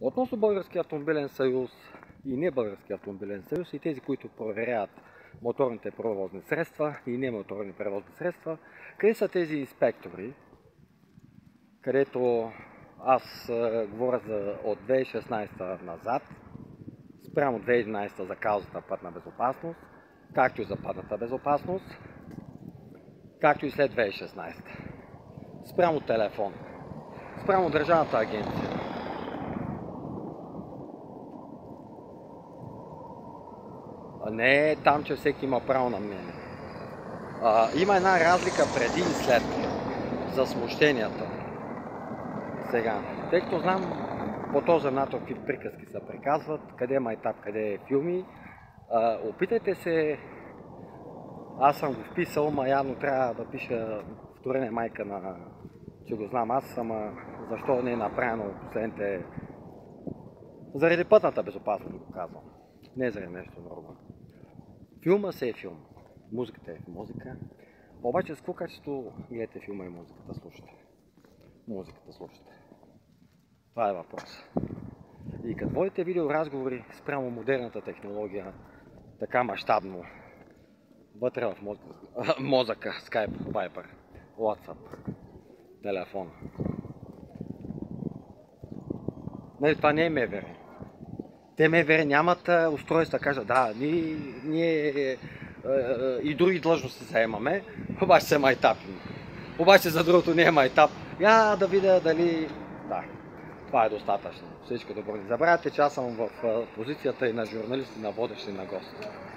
Относно Българския автомобилен съюз и не Българския автомобилен съюз и тези, които проверяват моторните превозни средства и не моторни превозни средства, къде са тези инспектори, където аз говоря от 2016 назад, спрямо 2011 за каузата пътна безопасност, както и за пътната безопасност, както и след 2016. Спрямо телефон, спрямо Държавната агенция. Не е там, че всеки има право на мнение. Има една разлика преди и след за смущенията. Сега, тъй като знам по този начин какви приказки се приказват, къде е майтап, къде е филми, опитайте се, аз съм го вписал, ма явно трябва да пиша вторене майка на, че го знам аз, ама защо не е направено последните, заради пътната безопасност го казвам, не заради нещо друго. Филма се е филм, музиката е музика, обаче с какво качество гледате филма и музиката слушате? Музиката слушате. Това е въпрос. И като водите видеоразговори спрямо модерната технология, така мащабно, вътре в мозъка, Skype, Viber, WhatsApp, телефон. Нали, това не е МВР. Те МВР нямат устройства, кажат, да, ние и други длъжности заемаме, обаче се майтапим. Обаче за другото не е майтап. Я да видя дали... Да, това е достатъчно. Всичко добро. Не забравяйте, че аз съм в позицията и на журналист, и на водещ, и на гост.